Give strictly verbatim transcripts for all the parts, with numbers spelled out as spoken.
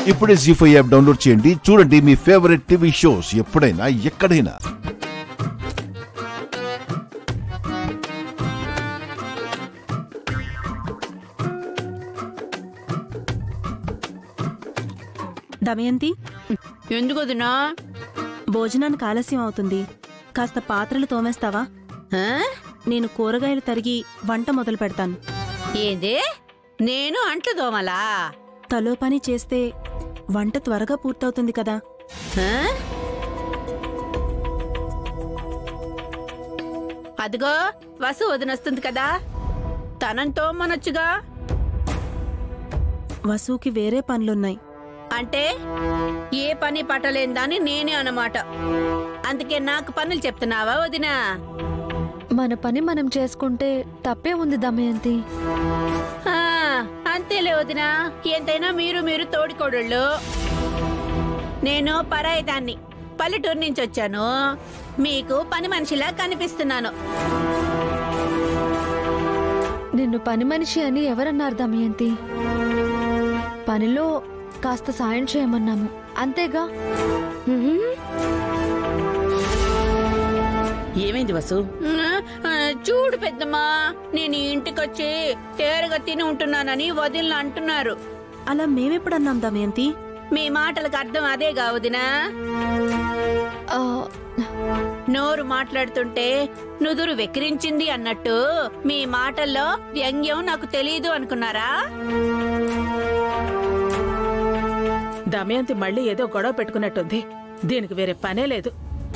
ఇప్పుడే G five app download చేయండి, చూడండి మీ ఫేవరెట్ టీవీ షోస్ ఎప్పుడైనా ఎక్కడైనా. దమయంతి, ఎందుకు వదినా? భోజనానికి ఆలస్యం అవుతుంది, కాస్త పాత్రలు తోమేస్తావా? నేను కూరగాయలు తరిగి వంట మొదలు పెడతాను. ఏంది? నేను అంట్లు దోమలా? తలో పని చేస్తే వంట త్వరగా పూర్తవుతుంది కదా. అదిగో వసు వదినొస్తుంది కదా, తనంతో మనొచ్చుగా. వసుకి వేరే పనులున్నాయి. అంటే ఏ పని పట్టలేందని నేనే అన్నమాట. అందుకే నాకు పనులు చెప్తున్నావా వదినా? మన పని మనం చేసుకుంటే తప్పే ఉంది దమయంతి. అంతేలే వదినా, ఎంతైనా మీరు మీరు తోడికోడళ్ళు. నేను పరాయి దాన్ని, పల్లెటూరు నుంచి వచ్చాను. మీకు పని మనిషిలా కనిపిస్తున్నాను. నిన్ను పని మనిషి అని ఎవరన్నారు దమయంతి? పనిలో కాస్త సాయం చేయమన్నాము, అంతేగా. ఏమైంది వసు? చూడు పెద్దమ్మా, నేను ఇంటికొచ్చి తేరగా తిని ఉంటున్నానని వదిన అంటున్నారు. అలా మేమెప్పుడన్నాం దమయంతి? మీ మాటలకు అర్థం అదే కావుదినా. నోరు మాట్లాడుతుంటే నుదురు వెక్కిరించింది అన్నట్టు మీ మాటల్లో వ్యంగ్యం నాకు తెలీదు అనుకున్నారా? దమయంతి మళ్ళీ ఏదో గొడవ పెట్టుకున్నట్టుంది. దీనికి వేరే పనే లేదు.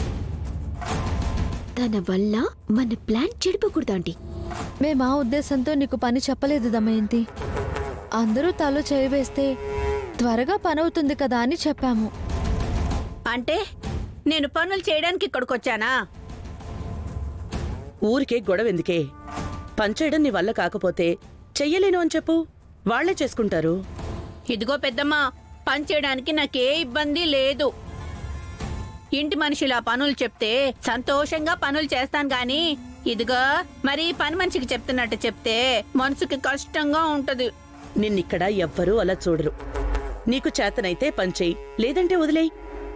తన వల్ల మన ప్లాన్ చెడిపోకూడదండి. మేము ఆ ఉద్దేశంతో నీకు పని చెప్పలేదు దమయంతి. అందరూ తలో చేయవేస్తే త్వరగా పని అవుతుంది కదా అని చెప్పాము. అంటే నేను పనులు చేయడానికి ఇక్కడికొచ్చానా? ఊరికే గొడవ ఎందుకే? పనిచేయడం నీ వల్ల కాకపోతే చెయ్యలేను అని చెప్పు, వాళ్లే చేసుకుంటారు. ఇదిగో పెద్దమ్మా, పని చేయడానికి నాకే ఇబ్బంది లేదు. ఇంటి మనిషిలా పనులు చెప్తే సంతోషంగా పనులు చేస్తాను గాని, ఇదిగో మరి పని మనిషికి చెప్తున్నట్టు చెప్తే మనసుకి కష్టంగా ఉంటది. నిన్నిక్కడ ఎవ్వరూ అలా చూడరు. నీకు చేతనైతే పనిచేయి, లేదంటే వదిలేయి.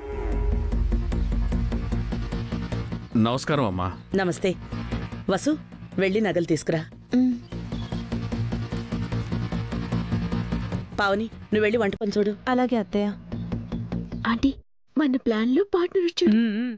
నమస్కారం అమ్మా. నమస్తే. వసు, వెళ్ళి నగలు తీసుకురా. పావని, నువ్వు వెళ్ళి వంట పని చూడు. అలాగే అత్తయ్య. ఆంటీ, మన ప్లాన్ లో పార్ట్నర్ వచ్చాడు.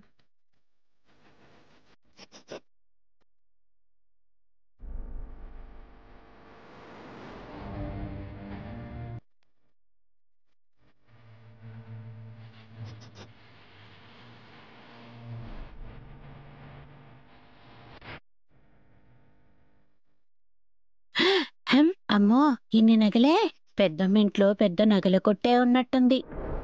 అమ్మో, ఇన్ని నగలే? పెద్దమ్మ ఇంట్లో పెద్ద నగల కొట్టే ఉన్నట్టుంది.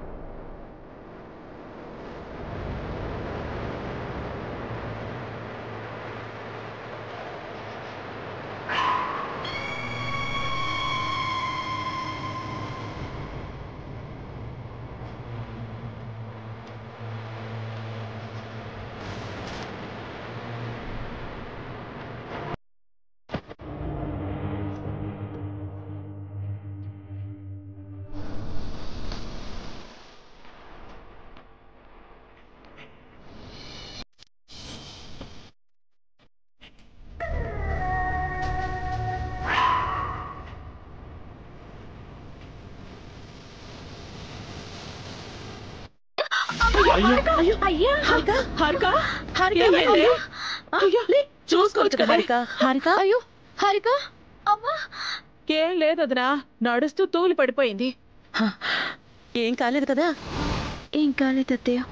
ఏం లేదు వదినా, నడుస్తూ తూలి పడిపోయింది. ఏం కాలేదు కదా? ఏం కాలేదు అత్తయ్య.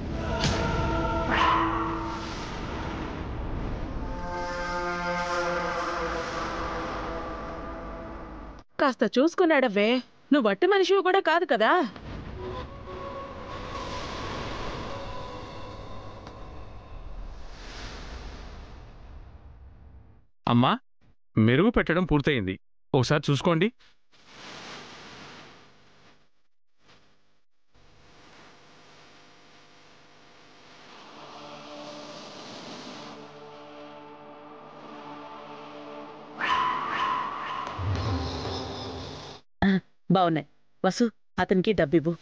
కాస్త చూసుకున్నాడవ్వే, నువ్వు వట్టి మనిషివి కూడా కాదు కదా. అమ్మా, మెరుగు పెట్టడం పూర్తయింది, ఒకసారి చూసుకోండి. బాగున్నాయి. వసు, అతనికి డబ్బివ్వు.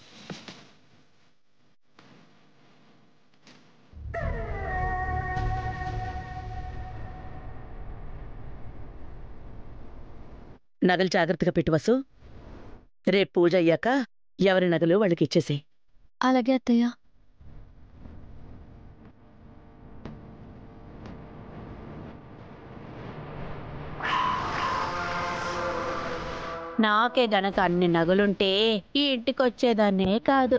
నగలు జాగ్రత్తగా పెట్టు వసు. రేపు పూజ అయ్యాక ఎవరి నగలు వాళ్ళకి ఇచ్చేసేయ్. అలాగే అత్తయ్య. నాకే గనక అన్ని నగలుంటే ఈ ఇంటికొచ్చేదాన్నే కాదు.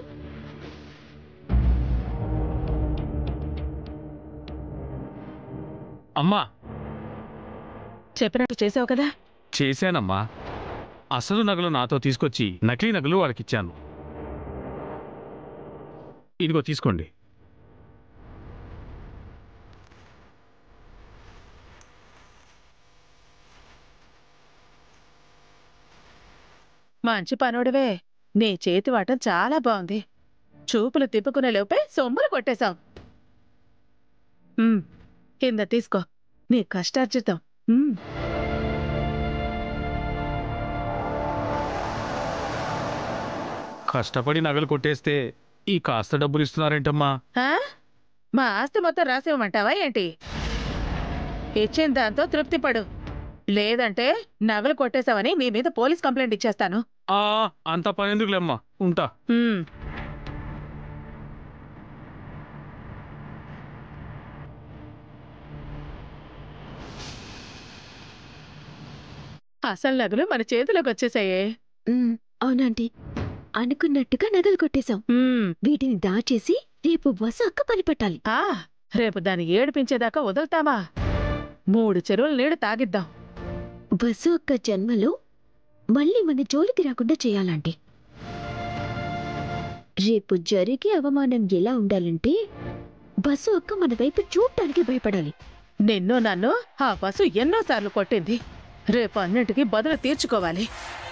అమ్మా, చెప్పినట్టు చేసావు కదా. చేశానమ్మా. అసలు నగలు నాతో తీసుకొచ్చి నకిలీ నగలు వాళ్ళకిచ్చాను. ఇదిగో తీసుకోండి. మంచి పనుడివే. నీ చేతి వాటం చాలా బాగుంది. చూపులు తిప్పుకునే లోపే సొమ్ములు కొట్టేశాం. ఉమ్, కింద తీసుకో, నీ కష్టార్జితం. ఉమ్. కష్టపడి నగలు కొట్టేస్తే ఈ కాస్త డబ్బులు ఇస్తున్నారేంటమ్మా? ఆ? మా ఆస్తి మొత్తం రాసివ్వమంటావా ఏంటి? ఇచ్చిన దాంతో తృప్తి పడు, లేదంటే నగలు కొట్టేశావని నీ మీద పోలీస్ కంప్లైంట్ ఇచ్చేస్తాను. ఆ అంత పనెందుకులేమ్మా, ఉంటా. ఉమ్. అసలు నగలు మన చేతిలోకి వచ్చేసాయే. ఉమ్, అవునంటీ. అనుకున్నట్టుగా నగలు కొట్టేశాం. ఉమ్. వీటిని దాచేసి రేపు వసు అక్క పని పట్టాలి. ఆ రేపు దాన్ని ఏడిపించేదాకా వదులుతామా? మూడు చెరువుల నీళ్లు తాగిద్దాం. వసు అక్క జన్మలో మళ్ళీ మన జోలికి రాకుండా చేయాలంటే రేపు జరిగే అవమానం ఎలా ఉండాలంటే వసు అక్క మన వైపు చూడటానికి భయపడాలి. నిన్ను నన్ను ఆ పశు ఎన్నోసార్లు కొట్టింది. రేపు అన్నింటికి బదులు తీర్చుకోవాలి.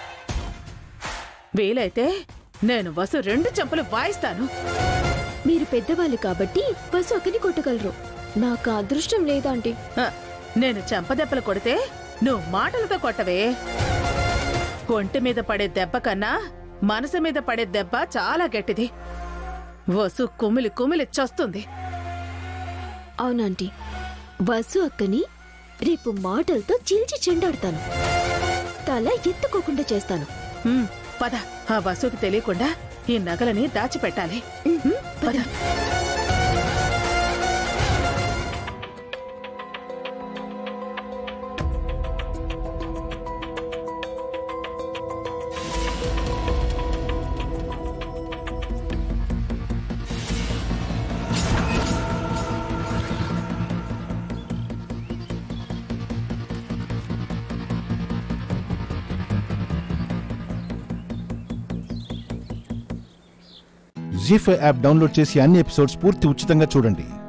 వీలైతే నేను వసు రెండు చెంపలు వాయిస్తాను. మీరు పెద్దవాళ్ళు కాబట్టి వసు అక్కని కొట్టగలరు. నాకు ఆ అదృష్టం లేదాంటీ. ఆ, నేను చెంపదెబ్బలు కొడితే నువ్వు మాటలతో కొట్టవే. ఒంటి మీద పడే దెబ్బ కన్నా మనసు మీద పడే దెబ్బ చాలా గట్టిది. వసు కుమిలి కుమిలి చస్తుంది. అవునంటీ, వసు అక్కని రేపు మాటలతో చీల్చి చెండాడతాను. తల ఎత్తుకోకుండా చేస్తాను. ఉమ్, పద, ఆ వసుకి తెలియకుండా ఈ నగలని దాచిపెట్టాలి. ఉమ్, పద. జీ ఫైవ్ యాప్ డౌన్లోడ్ చేసి అన్ని ఎపిసోడ్స్ పూర్తి ఉచితంగా చూడండి.